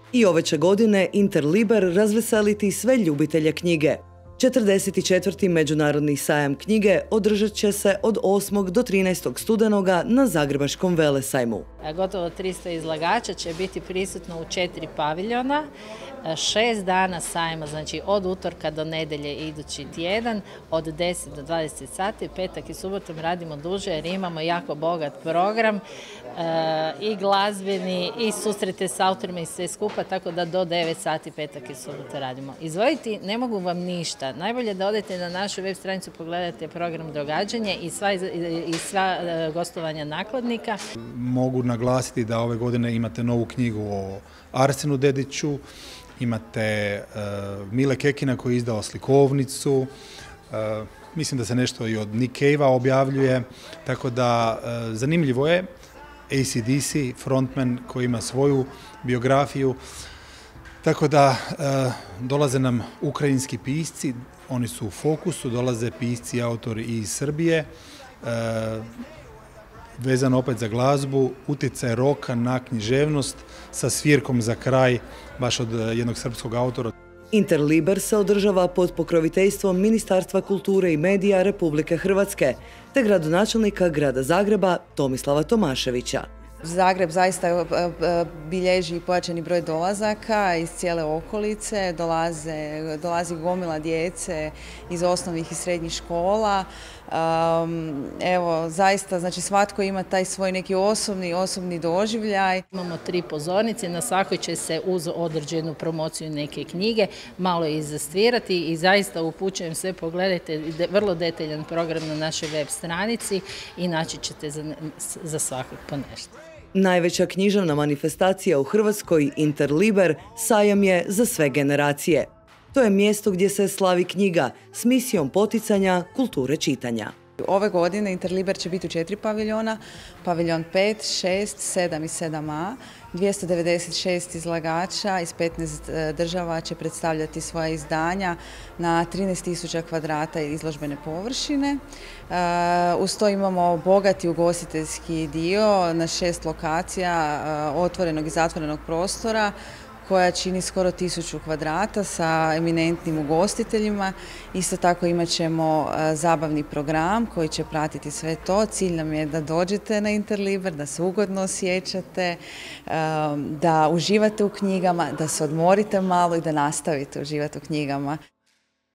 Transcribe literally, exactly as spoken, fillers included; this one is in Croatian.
I ove će godine Interliber razveseliti sve ljubitelje knjige. četrdeset četvrti Međunarodni sajam knjige održat će se od osmog do trinaestog studenoga na Zagrebačkom velesajmu. Gotovo tristo izlagača će biti prisutno u četiri paviljona, šest dana sajma, znači od utorka do nedelje idući tjedan, od deset do dvadeset sati, petak i subotom radimo duže jer imamo jako bogat program i glazbeni i susrete s autorima i sve skupa, tako da do devet sati petak i subota radimo. Izdvojiti ne mogu vam ništa. Najbolje da odete na našu web stranicu, pogledate program događanja i sva, i sva gostovanja nakladnika. Mogu naglasiti da ove godine imate novu knjigu o Arsenu Dediću, imate uh, Mile Kekina koji je izdao slikovnicu, uh, mislim da se nešto i od Nick Cave-a objavljuje, tako da uh, zanimljivo je. A C D C, frontman koji ima svoju biografiju, tako da uh, dolaze nam ukrajinski pisci, oni su u fokusu, dolaze pisci i autori iz Srbije, uh, vezano opet za glazbu, utjecaj roka na književnost sa svirkom za kraj, baš od jednog srpskog autora. Interliber se održava pod pokroviteljstvom Ministarstva kulture i medija Republike Hrvatske te gradonačelnika grada Zagreba Tomislava Tomaševića. Zagreb zaista bilježi pojačani broj dolazaka iz cijele okolice, dolaze, dolazi gomila djece iz osnovnih i srednjih škola. Um, evo, zaista, znači svatko ima taj svoj neki osobni, osobni doživljaj. Imamo tri pozornice, na svakoj će se uz određenu promociju neke knjige malo izastvirati i zaista upućujem sve, pogledajte vrlo detaljan program na našoj web stranici i naći ćete za, za svakog po nešto. Najveća književna manifestacija u Hrvatskoj, Interliber, sajam je za sve generacije. To je mjesto gdje se slavi knjiga s misijom poticanja kulture čitanja. Ove godine Interliber će biti u četiri paviljona, paviljon pet, šest, sedam i sedam A. dvjesto devedeset šest izlagača iz petnaest država će predstavljati svoja izdanja na trinaest tisuća kvadrata izložbene površine. Uz to imamo bogati ugostiteljski dio na šest lokacija otvorenog i zatvorenog prostora, koja čini skoro tisuću kvadrata sa eminentnim ugostiteljima. Isto tako imat ćemo zabavni program koji će pratiti sve to. Cilj nam je da dođete na Interliber, da se ugodno osjećate, da uživate u knjigama, da se odmorite malo i da nastavite uživati u knjigama.